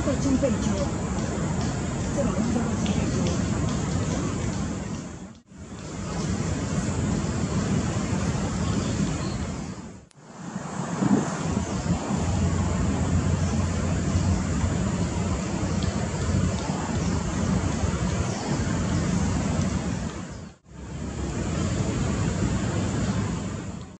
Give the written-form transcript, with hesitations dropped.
叫金贝鸠，这种东西叫做金贝鸠。